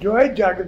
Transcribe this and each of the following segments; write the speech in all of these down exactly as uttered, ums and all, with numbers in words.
जय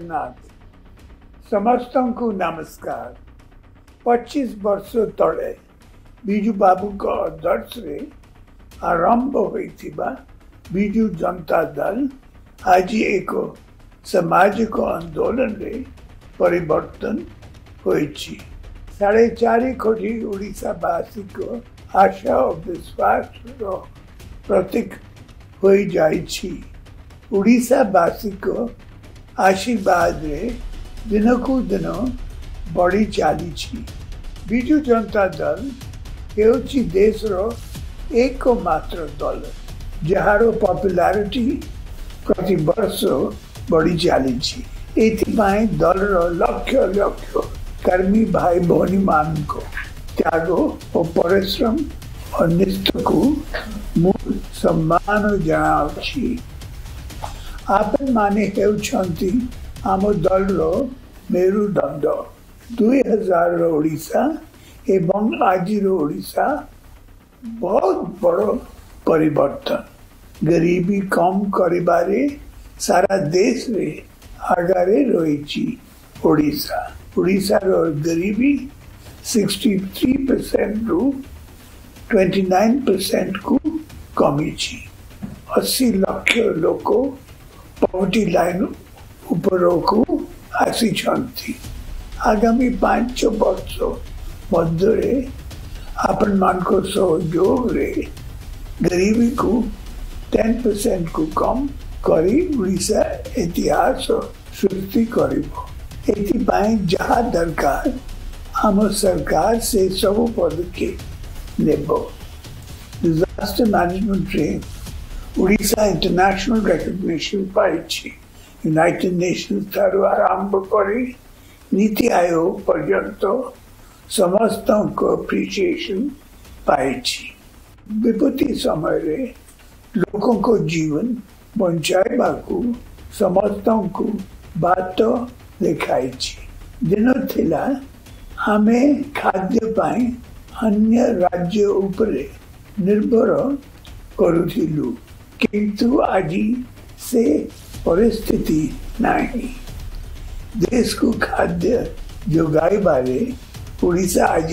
जगन्नाथ समस्त को नमस्कार। पच्चीस वर्ष तले बिजू बाबू को आदर्श रे आरंभ होइथिबा बिजू जनता दल आज एक सामाजिक आंदोलन रे परिवर्तन होइछि। साढ़े चार कोटी ओडिशावासी को आशा और विश्वास रो प्रतीक हो जाइछि। ओडिशावासी को आशीर्वाद रे दिन को दिन बढ़ी चली। बिजू जनता दल हेउछि देश रो एकमात्र दल जार पॉपुलैरिटी प्रति वर्ष बढ़ी चली। एथिपाई दल रो लक्ष्य लक्ष्य कर्मी भाई भौनी मान को त्याग और परिश्रम और निष्ठा को मूल सम्मान जनाउछि। आपण माने हेउछंती आम दल रो मेरुदंड। दुई हजार रो ओडिशा एवं आज रो ओडिशा बहुत बड़ो परिवर्तन। गरीबी कम करिबारे सारा देश रे आगारे रहिछि ओडिशा। ओडिशा रो गरीबी तिरेसठ परसेंट रु उनतीस परसेंट को कमिछि। अस्सी लाख लोक पॉवर्टी लाइन ऊपर को आसी छंती। आगामी पांच वर्ष मध्य आपण मान को सहयोग रे गरीबी को दस परसेंट को कम करी ओडिशा इतिहास सृष्टि करिबो। एथिपाई जहा दरकार हम सरकार से सब पदक्षेप नेबो। डिजास्टर मैनेजमेंट रे ओडिशा इंटरनेशनल रिकग्निशन पाइछि। यूनाइटेड नेशंस ठारू आरंभ करी नीति आयोग पर्यंत समस्त को अप्रिसिएशन पाइछि। विपत्ति समय रे लोकों को जीवन बंचाइबा को समस्त को बात देखाइछि। दिन थिला हमें खाद्य पाई अन्य राज्य उपरे निर्भर करुथिलु, किंतु आज से परिस्थिति नहीं। देश को खाद्य जोगाई बारे ओडिशा आज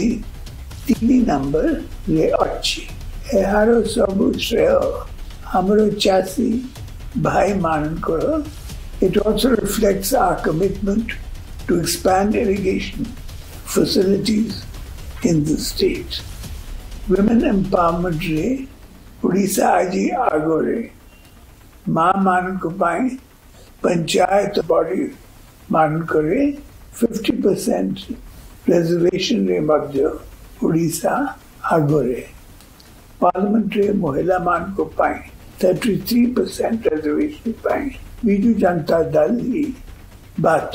तीन नंबर रे अछि। एहारो सब श्रेय हमरो चासी भाई मानकर। It also reflects our commitment to expand irrigation facilities in the state. Women empowerment रे ओडिशा आज आगरे। माँ मान को पाए पंचायत बॉडी मान करे पचास परसेंट रिजर्वेशन रे मध्य ओडिशा आगरे। पार्लियामेंट रे महिला मान को पाए तैंतीस परसेंट रिजर्वेशन पाए बिजू जनता दल ही बात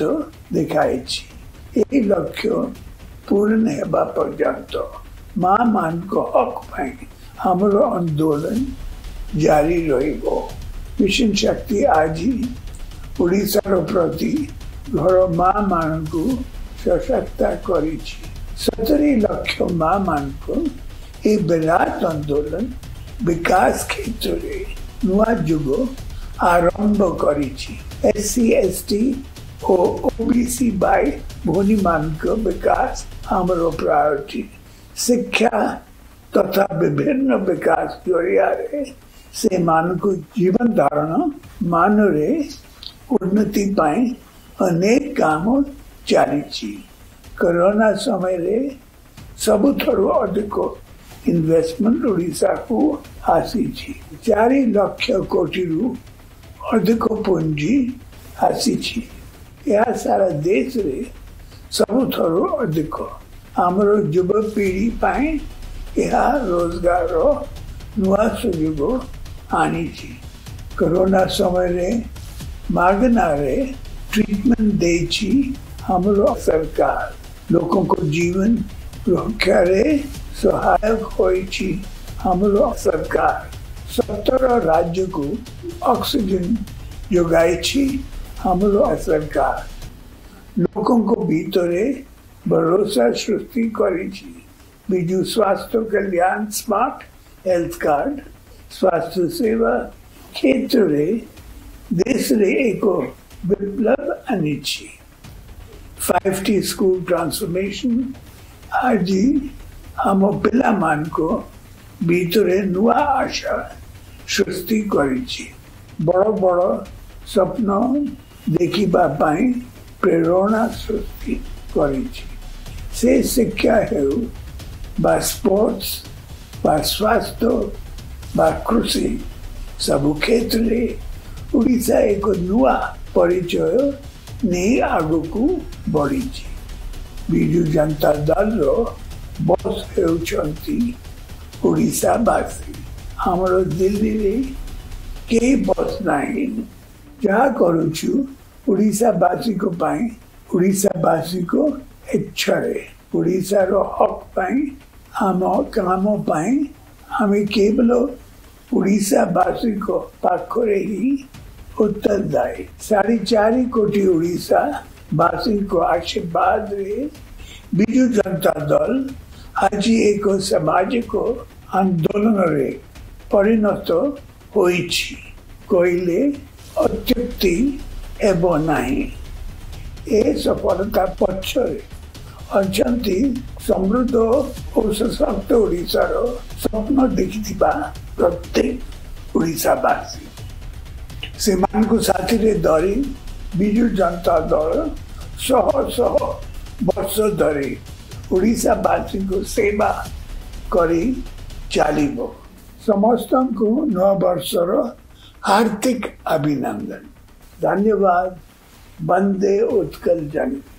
देखाइछि। ए लक्ष्य पूर्ण हेबा पर्यंत माँ मान को हक पाए हमरो आंदोलन जारी रहिबो। मिशन शक्ति आज ओडिशा रो प्रति घर माँ मान को सशक्त करिछि। सत्तरी लक्ष माँ मान को एक विराट आंदोलन विकास क्षेत्र रे नुआ जुग आरंभ करिछि। एससी एसटी और ओबीसी बाई भोनी मान को विकास हमरो प्रायोरिटी। शिक्षा तथा विभिन्न विकास जरिया रे से मान को जीवन धारण मान रे उन्नति पाई अनेक काम चली। कोरोना समय रे सबुथरु अधिक इन्वेस्टमेंट ओडिशा को आसी। चार लक्ष कोटी रु अधिक पूंजी आसी। यह सारा देश रे सबुथरु अधिक हमरो युवा पीढ़ी पाई यह रोजगार नुआ सुजोग आनी। कोरोना समय रे मागना रे ट्रीटमेंट देछि हमरो सरकार। लोगों को जीवन रक्षा रे सहायक होइछि हमरो सरकार। सत्रह राज्य को ऑक्सीजन जोगाइछि हमरो सरकार। लोगों को भीतरे भरोसा सृष्टि करिछि। बिजू स्वास्थ्य कल्याण स्मार्ट हेल्थ कार्ड स्वास्थ्य सेवा क्षेत्र रे देश रे एक विप्लव आनिछि। फाइव टी स्कूल ट्रांसफॉर्मेशन आज हम पिला मान को भीतरे नुआ आशा सृष्टि करिछि। बड़ बड़ स्वप्न देखिबा पाई प्रेरणा सृष्टि करिछि। से शिक्षा हेउ बा स्पोर्ट्स बा स्वास्थ्य बा कृषि सबु क्षेत्र में ओडिशा एक नुआ परिचय नहीं आगकू बढ़ी। बिजु जनता दल रो बस हेउछंती ओडिशावासी। हमरो दिल्ली रे के बस नहीं जहाँ करुछु ओडिशावासी को पाई ओडिशावासी को इच्छा रे ओडिशा रो हक पाई हम काम पाई हमें केवल ओडिशावासी को पाखरे ही उत्तरदायी। साढ़े चार कोटी ओडिशा वासी को आशीर्वाद रे बिजु जनता दल आज एक सामाजिक आंदोलन रे परिणत होइछि कहले अत्युक्ति एवं नहीं। ए सफलता पक्षरे अछंती समृद्ध और सशक्त ओडिशार स्वप्न देखिथिबा प्रत्येक ओडिशावासी। से मान को साथी रे धरी बिजु जनता दल शह शह वर्ष धरी ओडिशावासी को सेवा करी चलिबो। समस्त को नव वर्षर हार्दिक अभिनंदन। धन्यवाद। वंदे उत्कल जन।